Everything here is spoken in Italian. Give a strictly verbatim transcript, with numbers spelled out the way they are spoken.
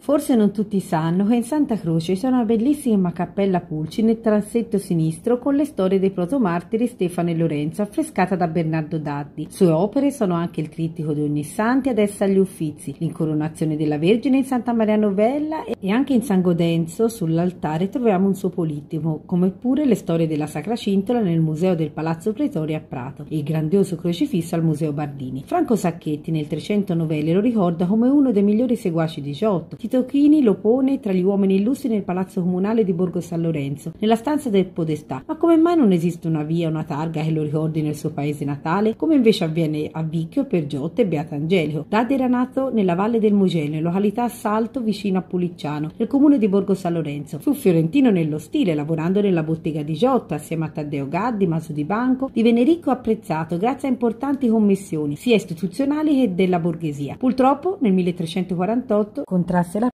Forse non tutti sanno che in Santa Croce c'è una bellissima cappella Pulci nel transetto sinistro con le storie dei protomartiri Stefano e Lorenzo affrescata da Bernardo Daddi. Sue opere sono anche il trittico di Ognissanti ad essa agli Uffizi, l'incoronazione della Vergine in Santa Maria Novella e anche in San Godenzo sull'altare troviamo un suo polittico, come pure le storie della Sacra Cintola nel Museo del Palazzo Pretorio a Prato e il grandioso crocifisso al Museo Bardini. Franco Sacchetti nel trecento novelle lo ricorda come uno dei migliori seguaci di Giotto. Tito Chini lo pone tra gli uomini illustri nel Palazzo Comunale di Borgo San Lorenzo, nella stanza del Podestà. Ma come mai non esiste una via, una targa che lo ricordi nel suo paese natale, come invece avviene a Vicchio per Giotto e Beatangelico? Daddi era nato nella Valle del Mugello, località a Salto vicino a Pulicciano, nel comune di Borgo San Lorenzo. Fu fiorentino nello stile, lavorando nella bottega di Giotto assieme a Taddeo Gaddi, Maso di Banco. Divenne ricco e apprezzato grazie a importanti commissioni, sia istituzionali che della borghesia. Purtroppo nel milletrecentoquarantotto contrasse la